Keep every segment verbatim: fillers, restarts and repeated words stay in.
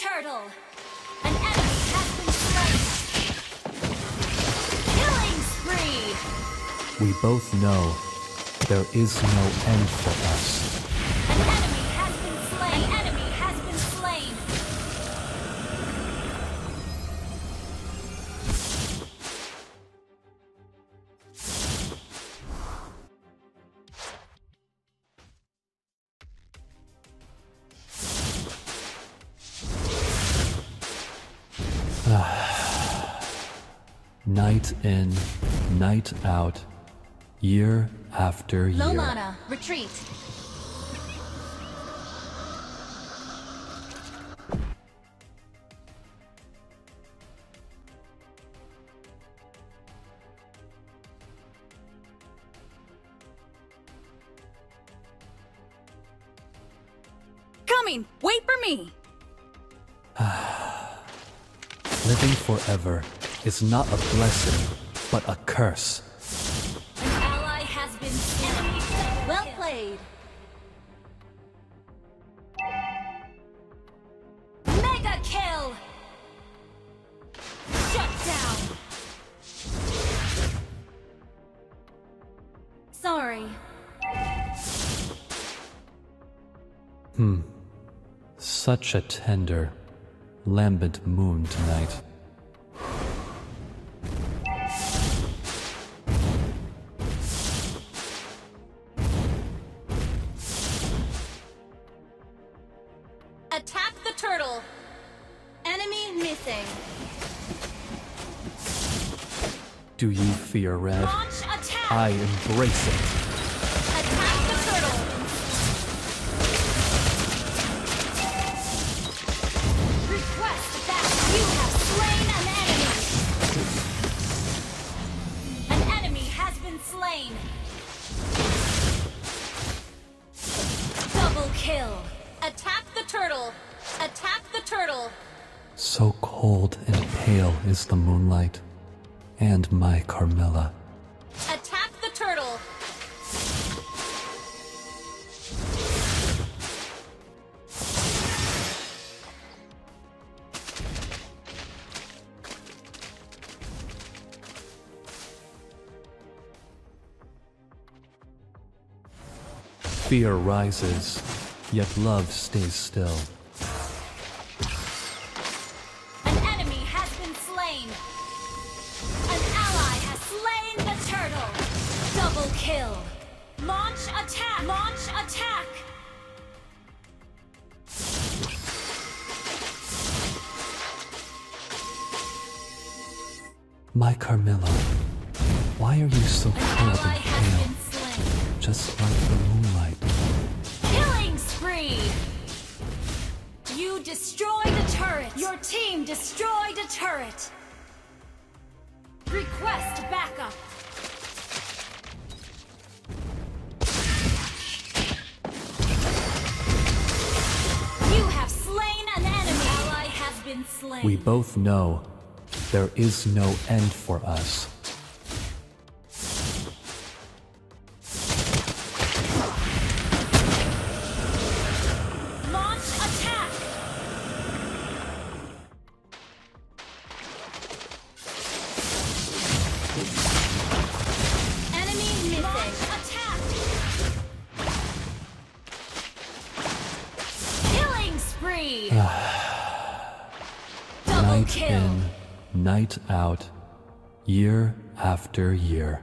turtle! An enemy has been slain! Killing spree! We both know there is no end for us. An enemy has been slain! An enemy has been slain! Night in, night out, year after year. Low mana, retreat. Coming! Wait for me! Living forever is not a blessing, but a curse. An ally has been slain. Well played. Mega kill! Shut down! Sorry. Hmm. Such a tender, lambent moon tonight. Attack the turtle! Enemy missing. Do you fear red? Launch attack! I embrace it. Attack the turtle! Request that you have slain an enemy! An enemy has been slain! Double kill! Attack the turtle! Attack the turtle! So cold and pale is the moonlight, and my Carmilla. Attack the turtle! Fear rises, yet love stays still. An enemy has been slain! An ally has slain the turtle! Double kill! Launch attack! Launch attack! My Carmilla, why are you so An cold ally and has pale, been slain! just like the moonlight? Killing spree! You destroyed a turret! Your team destroyed a turret! Request backup! You have slain an enemy! Ally has been slain! We both know there is no end for us. Launch attack! Enemy missing! Launch attack! Killing spree! Double Night kill! in, night out, year after year.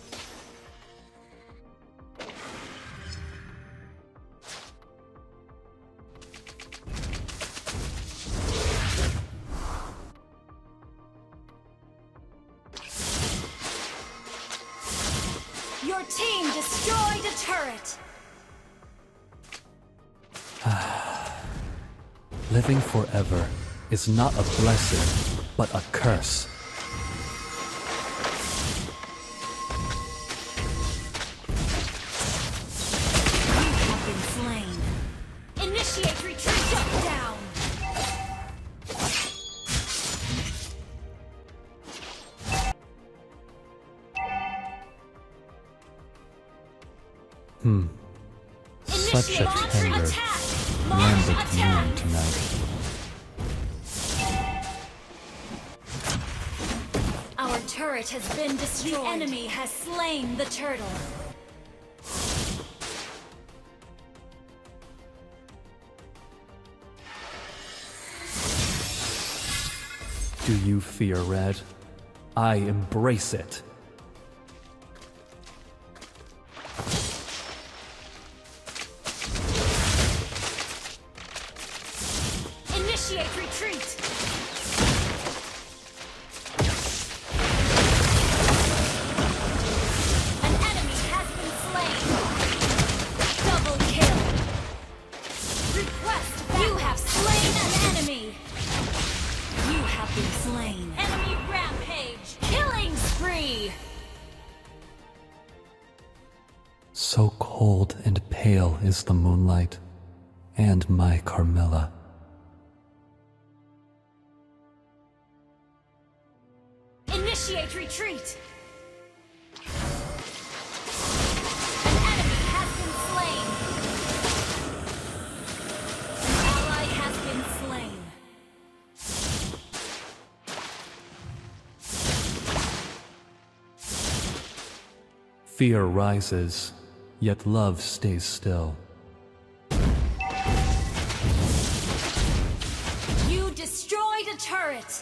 Your team destroyed a turret! Living forever is not a blessing, but a curse. You have been slain. Initiate retreat! Shut down! Hmm. Such a Initiate tender, attack! Launch lambent attack! moon tonight. turret has been destroyed. The enemy has slain the turtle. Do you fear red? I embrace it. Initiate retreat. An enemy has been slain. Double kill. Request backup. You have slain an enemy. You have been slain. Enemy rampage. Killing spree. So cold and pale is the moonlight, and my Carmilla. Initiate retreat. An enemy has been slain. An ally has been slain. Fear rises, yet love stays still. You destroyed a turret.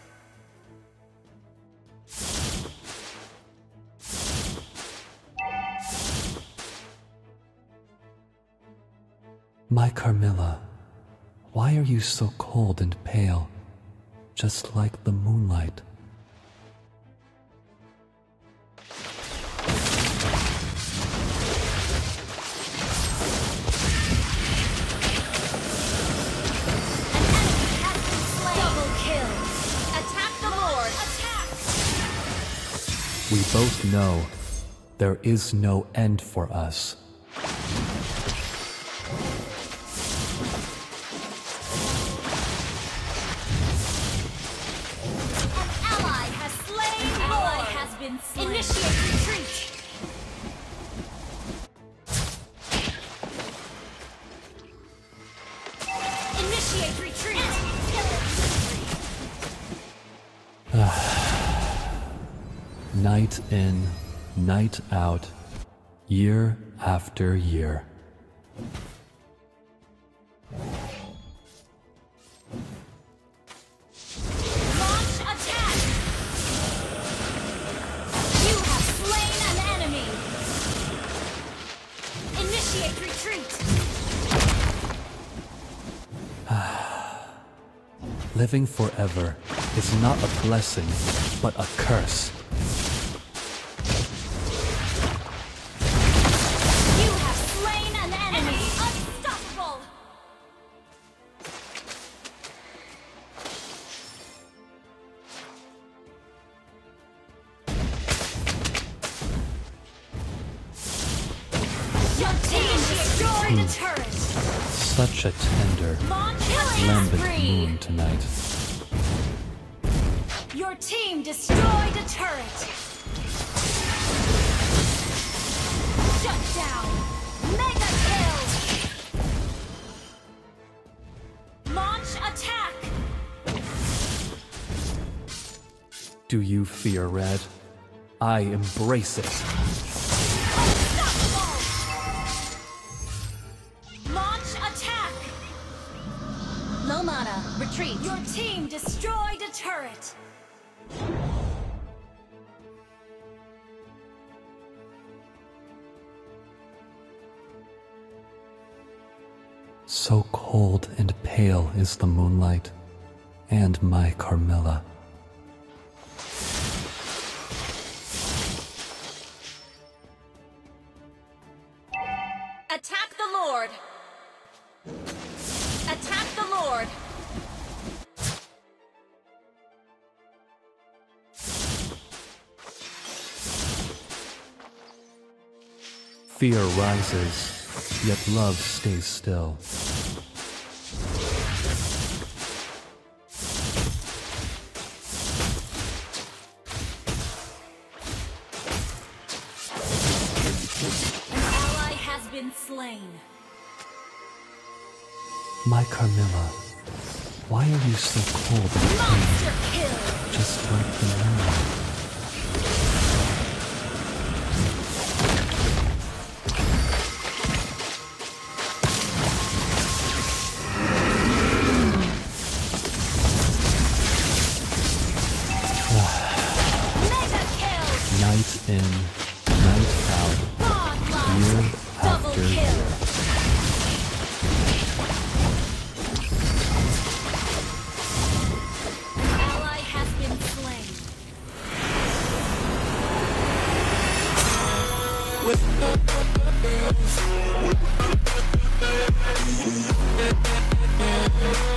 My Carmilla, why are you so cold and pale, just like the moonlight? We both know there is no end for us. An ally has slain. An ally has been slain. Initiate retreat. Initiate retreat. Night in, night out, year after year. Launch attack! You have slain an enemy! Initiate retreat! Living forever is not a blessing, but a curse. Such a tender, lambent moon tonight. Your team destroyed a turret. Shut down. Mega kill. Launch attack. Do you fear red? I embrace it. Low mana, retreat. Your team destroyed a turret. So cold and pale is the moonlight, and my Carmilla. Attack the Lord. Attack the Lord! Fear rises, yet love stays still. An ally has been slain. My Carmilla, why are you so cold and Monster kill! just like the moon? We'll be right back.